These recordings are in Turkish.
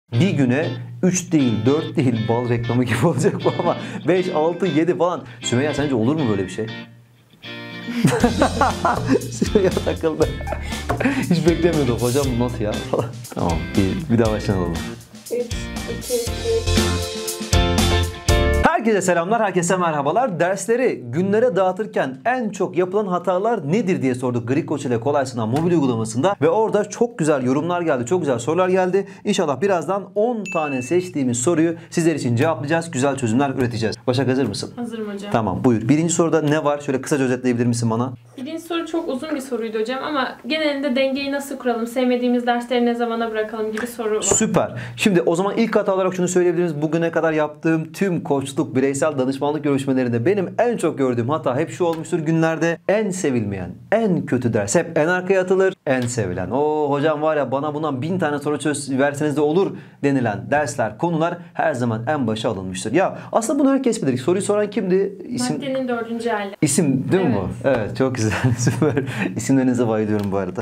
Bir güne 3 değil, 4 değil, bal reklamı gibi olacak bu ama 5, 6, 7 falan. Sümeyye sence olur mu böyle bir şey? Sümeyye takıldı. Hiç beklemiyordum. Hocam bu nasıl ya falan. Tamam bir daha başlayalım. 3, 2, 1. Herkese selamlar, herkese merhabalar. Dersleri günlere dağıtırken en çok yapılan hatalar nedir diye sorduk Greek Coach ile Kolay Sınav mobil uygulamasında. Ve orada çok güzel yorumlar geldi, çok güzel sorular geldi. İnşallah birazdan 10 tane seçtiğimiz soruyu sizler için cevaplayacağız. Güzel çözümler üreteceğiz. Başak hazır mısın? Hazırım hocam. Tamam buyur. Birinci soruda ne var? Şöyle kısaca özetleyebilir misin bana? Birinci soru çok uzun bir soruydu hocam ama genelinde dengeyi nasıl kuralım, sevmediğimiz dersleri ne zamana bırakalım gibi soru var. Süper. Şimdi o zaman ilk hata olarak şunu söyleyebiliriz. Bugüne kadar yaptığım tüm koçluk, bireysel danışmanlık görüşmelerinde benim en çok gördüğüm hata hep şu olmuştur. Günlerde en sevilmeyen, en kötü ders hep en arkaya atılır, en sevilen. O hocam var ya bana bundan 1000 tane soru verseniz de olur denilen dersler, konular her zaman en başa alınmıştır. Ya aslında bunu herkes bilir. Soruyu soran kimdi? Maddenin 4. hali. İsim değil mi Evet. bu? Evet çok güzel. Süper. İsimlerinize bayılıyorum bu arada.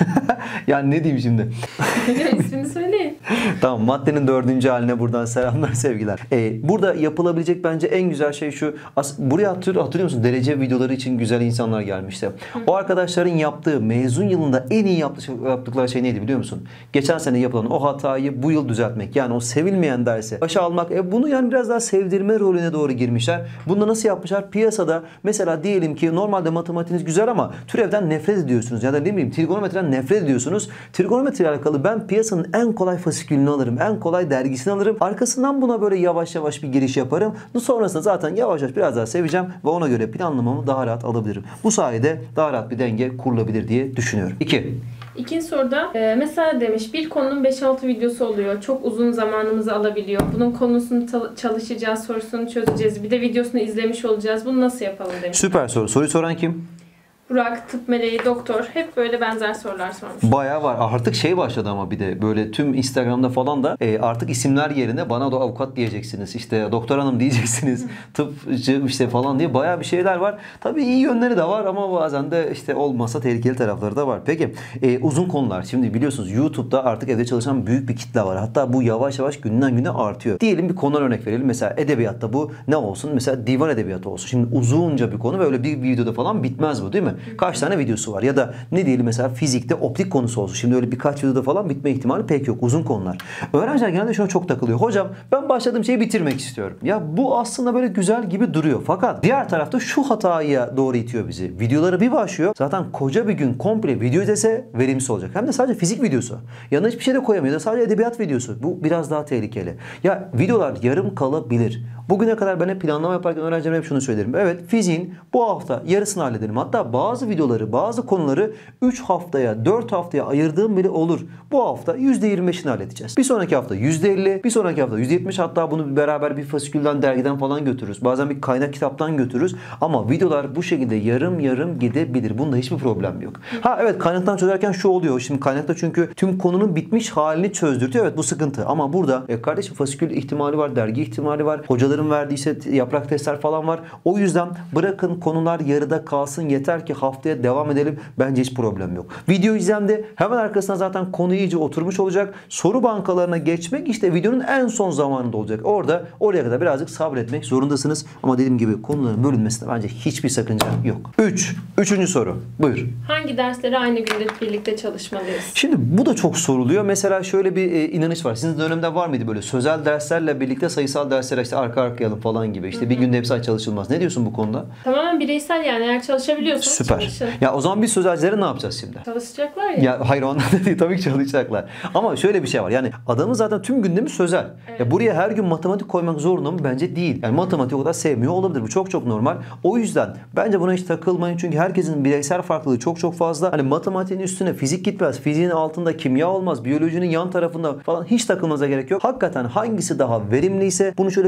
Yani ne diyeyim şimdi? İsmini söyleyin. Tamam, maddenin 4. haline buradan selamlar, sevgiler. Burada yapılabilecek bence en güzel şey şu. Buraya hatırlıyor musun? Derece videoları için güzel insanlar gelmişti. O arkadaşların yaptığı, mezun yılında en iyi yaptıkları şey neydi biliyor musun? Geçen sene yapılan o hatayı bu yıl düzeltmek. Yani o sevilmeyen dersi başa almak. Bunu yani biraz daha sevdirme rolüne doğru girmişler. Bunu nasıl yapmışlar? Piyasada mesela diyelim ki normalde matematiğiniz güzel ama türevden nefret ediyorsunuz. Ya da ne bileyim trigonometriden nefret ediyorsunuz. Trigonometre ile alakalı ben piyasanın en kolay fasikülünü alırım. En kolay dergisini alırım. Arkasından buna böyle yavaş yavaş bir giriş yaparım. Sonrasında zaten yavaş yavaş biraz daha seveceğim ve ona göre planlamamı daha rahat alabilirim. Bu sayede daha rahat bir denge kurulabilir diye düşünüyorum. 2. İkinci soruda mesela demiş bir konunun 5-6 videosu oluyor. Çok uzun zamanımızı alabiliyor. Bunun konusunu çalışacağız, sorusunu çözeceğiz. Bir de videosunu izlemiş olacağız. Bunu nasıl yapalım demiş. Süper soru. Soruyu soran kim? Burak, tıp meleği, doktor hep böyle benzer sorular sormuş. Bayağı var. Artık şey başladı ama bir de böyle tüm Instagram'da falan da artık isimler yerine bana da avukat diyeceksiniz. İşte doktor hanım diyeceksiniz. Tıpçı işte falan diye bayağı bir şeyler var. Tabii iyi yönleri de var ama bazen de işte olmasa tehlikeli tarafları da var. Peki uzun konular. Şimdi biliyorsunuz YouTube'da artık evde çalışan büyük bir kitle var. Hatta bu yavaş yavaş günden güne artıyor. Diyelim bir konudan örnek verelim. Mesela edebiyatta bu ne olsun? Mesela divan edebiyatı olsun. Şimdi uzunca bir konu ve öyle bir videoda falan bitmez bu değil mi? Kaç tane videosu var? Ya da ne diyelim mesela fizikte optik konusu olsun. Şimdi öyle birkaç videoda falan bitme ihtimali pek yok. Uzun konular. Öğrenciler genelde şuna çok takılıyor. Hocam ben başladığım şeyi bitirmek istiyorum. Ya bu aslında böyle güzel gibi duruyor. Fakat diğer tarafta şu hataya doğru itiyor bizi. Videoları bir başlıyor. Zaten koca bir gün komple video izlese verimsiz olacak. Hem de sadece fizik videosu. Yanına hiçbir şey de koyamıyor. Da sadece edebiyat videosu. Bu biraz daha tehlikeli. Ya videolar yarım kalabilir. Bugüne kadar ben hep planlama yaparken öğrencilerime hep şunu söylerim. Evet fiziğin bu hafta yarısını halledelim. Hatta bazı videoları, bazı konuları 3 haftaya, 4 haftaya ayırdığım bile olur. Bu hafta %25'ini halledeceğiz. Bir sonraki hafta %50, bir sonraki hafta %70, hatta bunu beraber bir fasikülden, dergiden falan götürürüz. Bazen bir kaynak kitaptan götürürüz. Ama videolar bu şekilde yarım yarım gidebilir. Bunda hiçbir problem yok. Ha evet, kaynaktan çözerken şu oluyor. Şimdi kaynakta çünkü tüm konunun bitmiş halini çözdürtüyor. Evet bu sıkıntı. Ama burada kardeşim fasikül ihtimali var, dergi ihtimali var. Hocaların verdiği işte yaprak testler falan var. O yüzden bırakın konular yarıda kalsın, yeter ki haftaya devam edelim. Bence hiç problem yok. Video izlemde hemen arkasına zaten konu iyice oturmuş olacak. Soru bankalarına geçmek işte videonun en son zamanında olacak. Oraya kadar birazcık sabretmek zorundasınız. Ama dediğim gibi konuların bölünmesinde bence hiçbir sakınca yok. 3. Üçüncü soru. Buyur. Hangi dersleri aynı günde birlikte çalışmalıyız? Şimdi bu da çok soruluyor. Mesela şöyle bir inanış var. Sizin dönemde var mıydı böyle sözel derslerle birlikte sayısal dersler işte arka arkaya alın falan gibi. İşte bir günde hepsi çalışılmaz. Ne diyorsun bu konuda? Tamamen bireysel yani eğer çalışabiliyorsanız Süper. çalışın. Ya o zaman biz sözelcileri ne yapacağız şimdi? Çalışacaklar ya. Ya hayır ondan da değil, tabii ki çalışacaklar. Ama şöyle bir şey var. Yani adamın zaten tüm gündemi sözel. Evet. Ya buraya her gün matematik koymak zorunda mı? Bence değil. Yani matematik o kadar sevmiyor olabilir. Bu çok çok normal. O yüzden bence buna hiç takılmayın. Çünkü herkesin bireysel farklılığı çok çok fazla. Hani matematiğin üstüne fizik gitmez. Fiziğin altında kimya olmaz. Biyolojinin yan tarafında falan hiç takılmanıza gerek yok. Hakikaten hangisi daha verimliyse bunu şöyle bir ay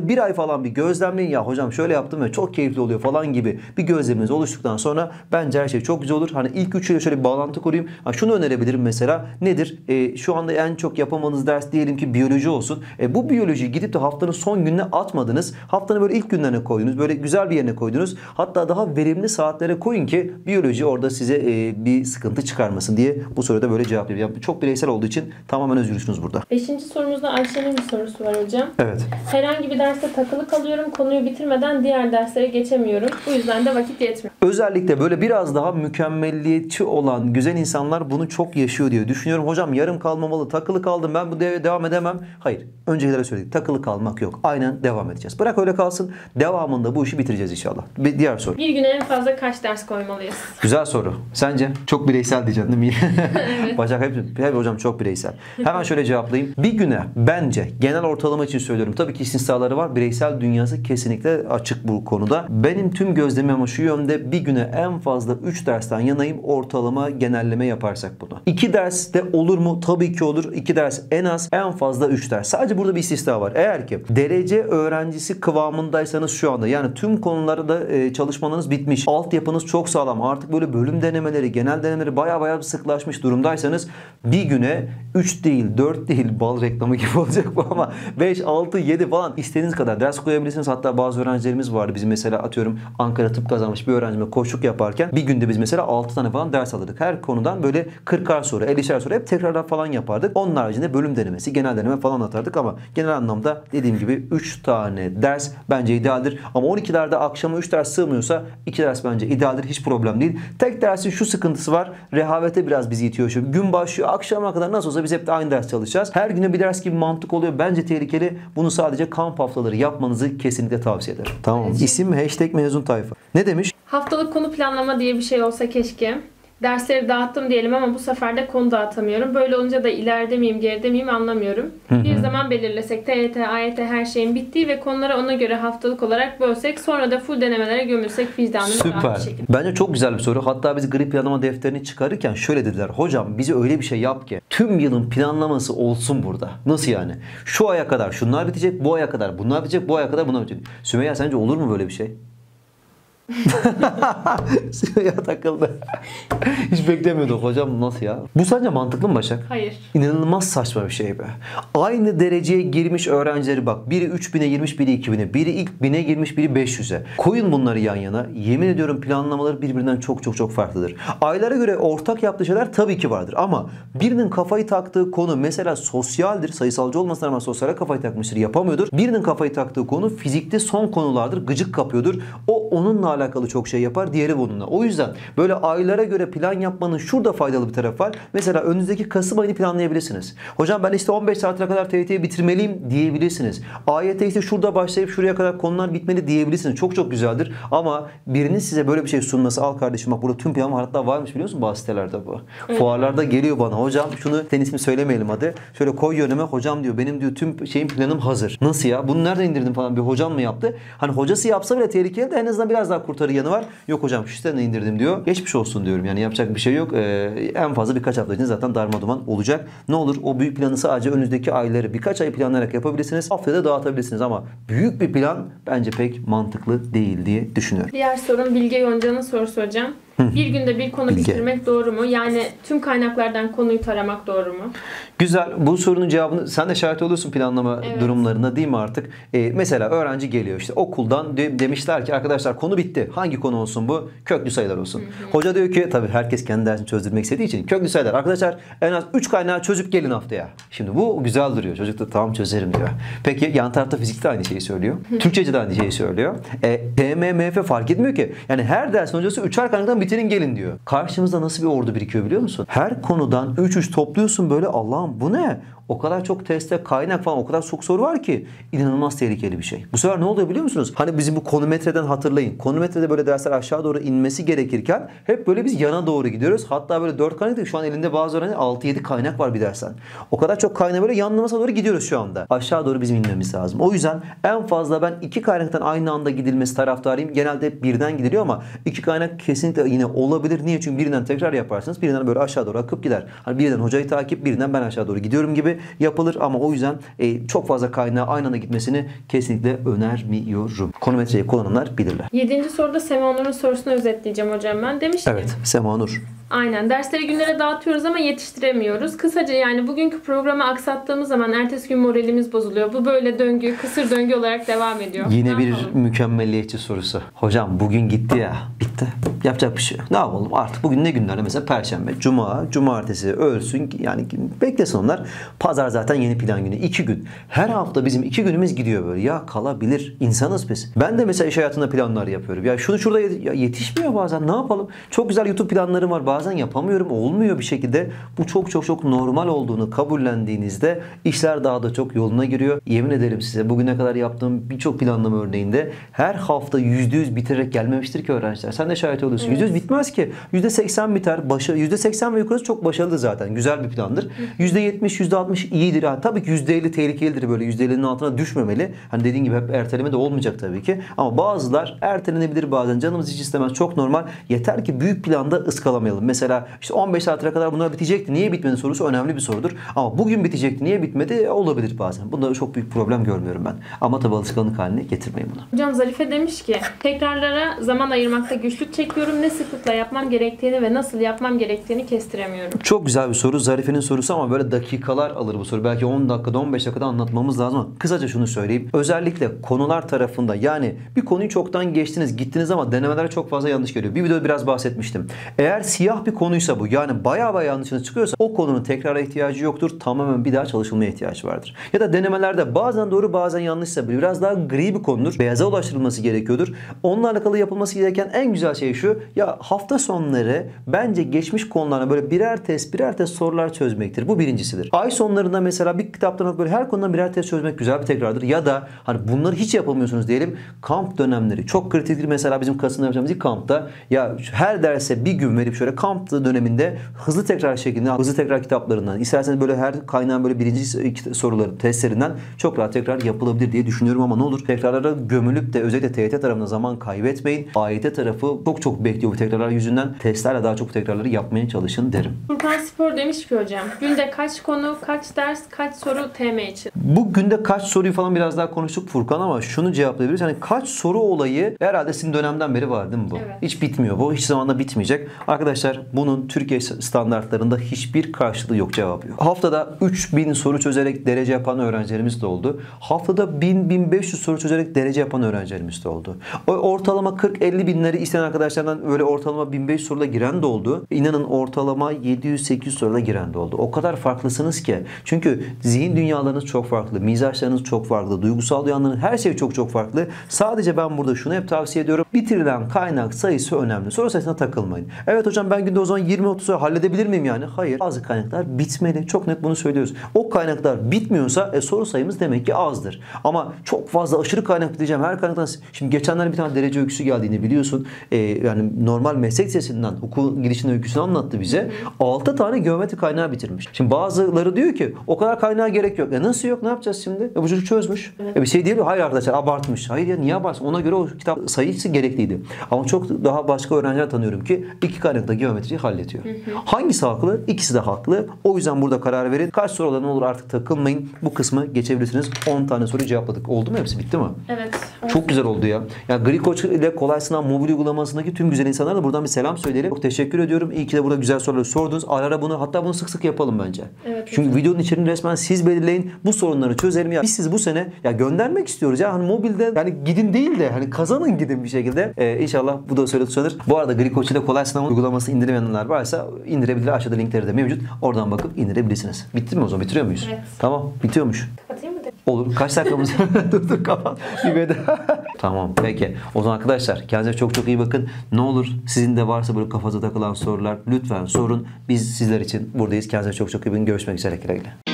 falan bir gözlemleyin. Ya hocam şöyle yaptım ve çok keyifli oluyor falan gibi bir gözleminiz oluştuktan sonra bence her şey çok güzel olur. Hani ilk üçüyle şöyle bir bağlantı kurayım. Ha, şunu önerebilirim mesela. Nedir? Şu anda en çok yapamadığınız ders diyelim ki biyoloji olsun. Bu biyolojiyi gidip de haftanın son gününe atmadınız. Haftanın böyle ilk günlerine koydunuz. Böyle güzel bir yerine koydunuz. Hatta daha verimli saatlere koyun ki biyoloji orada size bir sıkıntı çıkarmasın diye bu soruda böyle cevaplayayım. Yani çok bireysel olduğu için tamamen özgürsünüz burada. 5. sorumuzda Ayşe'nin bir sorusu var hocam. Evet. Herhangi bir derste takılı kalıyorum. Konuyu bitirmeden diğer derslere geçemiyorum. Bu yüzden de vakit yetmiyor. Özellikle böyle biraz daha mükemmelliyetçi olan güzel insanlar bunu çok yaşıyor diye düşünüyorum. Hocam yarım kalmamalı, takılı kaldım, ben bu devam edemem. Hayır. Öncekilere söyledik. Takılı kalmak yok. Aynen devam edeceğiz. Bırak öyle kalsın. Devamında bu işi bitireceğiz inşallah. Bir diğer soru. Bir güne en fazla kaç ders koymalıyız? Güzel soru. Sence? Çok bireysel diyeceksin değil mi? Evet. Başak hep hocam çok bireysel. Hemen şöyle cevaplayayım. Bir güne bence genel ortalama için söylüyorum. Tabii ki istisnaları var. Bireysel dünyası kesinlikle açık bu konuda. Benim tüm gözlemim ama şu yönde: bir güne en fazla 3 dersten yanayım ortalama genelleme yaparsak bunu. 2 ders de olur mu? Tabii ki olur. 2 ders en az, en fazla 3 ders. Sadece burada bir istisna var. Eğer ki derece öğrencisi kıvamındaysanız şu anda, yani tüm konularda çalışmanız bitmiş, altyapınız çok sağlam, artık böyle bölüm denemeleri, genel denemeleri baya sıklaşmış durumdaysanız bir güne 3 değil, 4 değil, bal reklamı gibi olacak bu ama 5, 6, 7 falan istediğiniz kadar ders koyabilirsiniz. Hatta bazı öğrencilerimiz vardı. Bizim mesela atıyorum Ankara tıp kazanmış bir öğrencime koçluk yaparken bir günde biz mesela 6 tane falan ders alırdık. Her konudan böyle 40'ar soru, 50'şer soru hep tekrarlar falan yapardık. Onun haricinde bölüm denemesi, genel deneme falan atardık ama genel anlamda dediğim gibi 3 tane ders bence idealdir. Ama 12'lerde akşama 3 ders sığmıyorsa 2 ders bence idealdir. Hiç problem değil. Tek dersin şu sıkıntısı var. Rehavete biraz bizi itiyor. Şu gün başlıyor, akşama kadar nasıl olsa biz hep de aynı ders çalışacağız. Her güne bir ders gibi mantık oluyor. Bence tehlikeli. Bunu sadece kamp haftaları yapmanızı kesinlikle tavsiye ederim. Tamam. Evet. İsim #mezun tayfa. Ne demiş? Haftalık konu planlama diye bir şey olsa keşke. Dersleri dağıttım diyelim ama bu sefer de konu dağıtamıyorum. Böyle olunca da ileride miyim, geride miyim anlamıyorum. Bir zaman belirlesek, TYT, AYT her şeyin bittiği ve konuları ona göre haftalık olarak bölsek, sonra da full denemelere gömülsek vicdanımız rahat Süper. bir şekilde. Bence çok güzel bir soru. Hatta biz grip planlama defterini çıkarırken şöyle dediler. Hocam bize öyle bir şey yap ki tüm yılın planlaması olsun burada. Nasıl yani? Şu aya kadar şunlar bitecek, bu aya kadar bunlar bitecek, bu aya kadar bunlar bitecek. Sümeyye sence olur mu böyle bir şey? Sümeyye takıldı. Hiç beklemiyorduk hocam, nasıl ya? Bu sence mantıklı mı Başak? Hayır. İnanılmaz saçma bir şey be. Aynı dereceye girmiş öğrencileri bak. Biri 3000'e girmiş, biri 2000'e. Biri ilk 1000'e girmiş, biri 500'e. Koyun bunları yan yana. Yemin ediyorum planlamaları birbirinden çok farklıdır. Aylara göre ortak yaptığı şeyler tabii ki vardır. Ama birinin kafayı taktığı konu mesela sosyaldir. Sayısalcı olmasına rağmen sosyale kafayı takmıştır, yapamıyordur. Birinin kafayı taktığı konu fizikte son konulardır. Gıcık kapıyordur. O onunla alakalı çok şey yapar. Diğeri bununla. O yüzden böyle aylara göre plan yapmanın şurada faydalı bir tarafı var. Mesela önünüzdeki Kasım ayını planlayabilirsiniz. Hocam ben işte 15 saatine kadar TYT'yi bitirmeliyim diyebilirsiniz. AYT işte şurada başlayıp şuraya kadar konular bitmeli diyebilirsiniz. Çok güzeldir. Ama birinin size böyle bir şey sunması, al kardeşim bak burada tüm plan hatta varmış biliyor musun bazı sitelerde bu. Fuarlarda geliyor bana. Hocam şunu, tenisimi söylemeyelim hadi. Şöyle koy önüme, hocam diyor benim diyor tüm şeyim planım hazır. Nasıl ya? Bunu nereden indirdin falan, bir hocam mı yaptı? Hani hocası yapsa bile tehlikeli de en azından biraz daha kurtarı yanı var. Yok hocam şu siteden indirdim diyor. Geçmiş olsun diyorum. Yani yapacak bir şey yok. En fazla birkaç hafta için zaten darmaduman olacak. Ne olur o büyük planı sadece önünüzdeki ayları birkaç ay planlayarak yapabilirsiniz. Haftada dağıtabilirsiniz ama büyük bir plan bence pek mantıklı değil diye düşünüyorum. Diğer sorum Bilge Yonca'nın sorusu hocam. Bir günde bir konu bitirmek doğru mu? Yani tüm kaynaklardan konuyu taramak doğru mu? Güzel. Bu sorunun cevabını sen de şahit oluyorsun planlama durumlarında değil mi artık? Mesela öğrenci geliyor işte okuldan demişler ki arkadaşlar konu bitti. Hangi konu olsun bu? Köklü sayılar olsun. Hoca diyor ki tabii herkes kendi dersini çözdürmek istediği için köklü sayılar. Arkadaşlar en az 3 kaynağı çözüp gelin haftaya. Şimdi bu güzel duruyor. Çocuk da tamam çözerim diyor. Peki yan tarafta fizikte aynı şeyi söylüyor. Türkçeci de aynı şeyi söylüyor. TMMF fark etmiyor ki. Yani her dersin hocası 3'er kaynaktan bitirin gelin diyor. Karşımızda nasıl bir ordu birikiyor biliyor musun? Her konudan 3 topluyorsun böyle, Allah'ım bu ne? O kadar çok teste, kaynak falan, o kadar çok soru var ki inanılmaz tehlikeli bir şey. Bu sefer ne oluyor biliyor musunuz? Hani bizim bu konometreden hatırlayın. Konometrede böyle dersler aşağı doğru inmesi gerekirken hep böyle biz yana doğru gidiyoruz. Hatta böyle 4 kaynak değil. Şu an elinde bazı öğrenci 6-7 kaynak var bir dersten. O kadar çok kaynağı böyle yanlamasına doğru gidiyoruz şu anda. Aşağı doğru bizim inmemiz lazım. O yüzden en fazla ben 2 kaynaktan aynı anda gidilmesi taraftarıyım. Genelde hep birden gidiliyor ama 2 kaynak kesinlikle yine olabilir. Niye? Çünkü birinden tekrar yaparsınız. Birinden böyle aşağı doğru akıp gider. Hani birinden hocayı takip, birinden ben aşağı doğru gidiyorum gibi. tabii yapılır ama o yüzden çok fazla kaynağa aynı anda gitmesini kesinlikle önermiyorum. Konometreyi kullananlar bilirler. 7. soruda Sema Nur'un sorusunu özetleyeceğim hocam ben. Demiş ki Evet, Sema Nur. aynen. Dersleri günlere dağıtıyoruz ama yetiştiremiyoruz. Kısaca yani bugünkü programı aksattığımız zaman ertesi gün moralimiz bozuluyor. Bu böyle döngü, kısır döngü olarak devam ediyor. Yine Ne bir yapalım? mükemmelliyetçi sorusu. Hocam bugün gitti ya. Bitti. Yapacak bir şey yok. Ne yapalım? Artık bugün ne günlerde? Mesela Perşembe, Cuma, Cumartesi ölsün. Yani beklesin onlar. Pazar zaten yeni plan günü. 2 gün. Her hafta bizim 2 günümüz gidiyor böyle. Ya kalabilir. İnsanız biz. Ben de mesela iş hayatında planlar yapıyorum. Ya şunu şurada yetişmiyor bazen. Ne yapalım? Çok güzel YouTube planlarım var. Bazen yapamıyorum. Olmuyor bir şekilde. Bu çok normal olduğunu kabullendiğinizde işler daha da çok yoluna giriyor. Yemin ederim size bugüne kadar yaptığım birçok planlama örneğinde her hafta %100 bitirerek gelmemiştir ki öğrenciler. Sen de şahit oluyorsun. Evet. %100 bitmez ki. %80 biter. %80 ve yukarısı çok başarılı zaten. Güzel bir plandır. %70, %60 iyidir. Yani tabii ki %50 tehlikelidir. Böyle %50'nin altına düşmemeli. Hani dediğin gibi hep erteleme de olmayacak tabii ki. Ama bazılar ertelenebilir bazen. Canımız hiç istemez. Çok normal. Yeter ki büyük planda ıskalamayalım. Mesela işte 15 saate kadar bunlar bitecekti. Niye bitmedi sorusu önemli bir sorudur. Ama bugün bitecekti. Niye bitmedi? Olabilir bazen. Bunda çok büyük problem görmüyorum ben. Ama tabii alışkanlık haline getirmeyin bunu. Hocam Zarife demiş ki tekrarlara zaman ayırmakta güçlük çekiyorum. Ne sıklıkla yapmam gerektiğini ve nasıl yapmam gerektiğini kestiremiyorum. Çok güzel bir soru. Zarife'nin sorusu ama böyle dakikalar alır bu soru. Belki 10 dakikada 15 dakikada anlatmamız lazım ama kısaca şunu söyleyeyim. Özellikle konular tarafında yani bir konuyu çoktan geçtiniz gittiniz ama denemeler çok fazla yanlış geliyor. Bir videoda biraz bahsetmiştim. Eğer siyah bir konuysa bu yani bayağı yanlışınız çıkıyorsa o konunun tekrara ihtiyacı yoktur. Tamamen bir daha çalışılmaya ihtiyaç vardır. Ya da denemelerde bazen doğru bazen yanlışsa biraz daha gri bir konudur. Beyaza ulaştırılması gerekiyordur. Onunla alakalı yapılması gereken en güzel şey şu. Ya hafta sonları bence geçmiş konularına böyle birer test sorular çözmektir. Bu birincisidir. Ay sonlarında mesela bir kitaptan alıp böyle her konudan birer test çözmek güzel bir tekrardır. Ya da hani bunları hiç yapamıyorsunuz diyelim. Kamp dönemleri çok kritiktir. Mesela bizim Kasım'da yapacağımız ilk kampta ya her derse bir gün verip şöyle kamp döneminde hızlı tekrar şeklinde hızlı tekrar kitaplarından isterseniz böyle her kaynağın böyle birinci soruları testlerinden çok rahat tekrar yapılabilir diye düşünüyorum ama ne olur tekrarlara gömülüp de özellikle TYT tarafında zaman kaybetmeyin. AYT tarafı çok bekliyor bu tekrarlar yüzünden. Testlerle daha çok tekrarları yapmaya çalışın derim. Furkan Spor demiş ki hocam günde kaç konu, kaç ders, kaç soru TM için? Bu günde kaç soruyu falan biraz daha konuştuk Furkan ama şunu cevaplayabiliriz. Hani kaç soru olayı herhalde sizin dönemden beri var değil mi bu? Evet. Hiç bitmiyor bu. Hiç zamanda bitmeyecek. Arkadaşlar bunun Türkiye standartlarında hiçbir karşılığı yok, cevabı yok. Haftada 3000 soru çözerek derece yapan öğrencilerimiz de oldu. Haftada 1000-1500 soru çözerek derece yapan öğrencilerimiz de oldu. O ortalama 40-50 binleri isteyen arkadaşlardan böyle ortalama 1500 soruda giren de oldu. İnanın ortalama 700-800 soruda giren de oldu. O kadar farklısınız ki. Çünkü zihin dünyalarınız çok farklı. Mizaçlarınız çok farklı. Duygusal duyanların her şey çok farklı. Sadece ben burada şunu hep tavsiye ediyorum. Bitirilen kaynak sayısı önemli. Soru sayısına takılmayın. Evet hocam ben günde o zaman 20-30 soru halledebilir miyim yani? Hayır. Bazı kaynaklar bitmeli. Çok net bunu söylüyoruz. O kaynaklar bitmiyorsa soru sayımız demek ki azdır. Ama çok fazla aşırı kaynak diyeceğim. Her kaynaktan şimdi geçenlerde bir tane derece öyküsü geldiğini biliyorsun. Yani normal meslek lisesinden hukuk girişinin öyküsünü anlattı bize. 6 tane geometri kaynağı bitirmiş. Şimdi bazıları diyor ki o kadar kaynağa gerek yok. Nasıl yok? Ne yapacağız şimdi? Bu çocuk çözmüş. Evet. Bir şey değil mi? Hayır arkadaşlar abartmış. Hayır ya niye abartsın? Ona göre o kitap sayısı gerekliydi. Ama çok daha başka öğrenciler tanıyorum ki 2 kaynakta geometriyi hallediyor. Hangisi haklı? İkisi de haklı. O yüzden burada karar verin. Kaç sorular ne olur artık takılmayın. Bu kısmı geçebilirsiniz. 10 tane soru cevapladık. Oldu mu hepsi? Bitti mi? Evet. Çok güzel oldu ya. Yani Grikoç ile Kolay Sınav mobil uygulamasındaki tüm güzel insanlara da buradan bir selam söyleyelim. Çok teşekkür ediyorum. İyi ki de burada güzel soruları sordunuz. Ara ara bunu hatta bunu sık sık yapalım bence. Evet, çünkü videonun içeriğini resmen siz belirleyin. Bu sorunları çözelim. Ya biz sizi bu sene ya göndermek istiyoruz ya. Hani mobilde yani gidin değil de hani kazanın gidin bir şekilde. İnşallah bu da söylenir. Bu arada Grikoç ile Kolay Sınav uygulaması indiremeyenler varsa indirebilir. Aşağıda linkleri de mevcut. Oradan bakıp indirebilirsiniz. Bitti mi o zaman? Bitiriyor muyuz? Evet. Tamam. Bitiyormuş. Kapatayım mı? Olur. Kaç dakikamız? dur kapat. Bir veda. Tamam peki. O zaman arkadaşlar kendinize çok iyi bakın. Ne olur sizin de varsa böyle kafanıza takılan sorular lütfen sorun. Biz sizler için buradayız. Kendinize çok iyi bakın. Görüşmek üzere. Güle güle.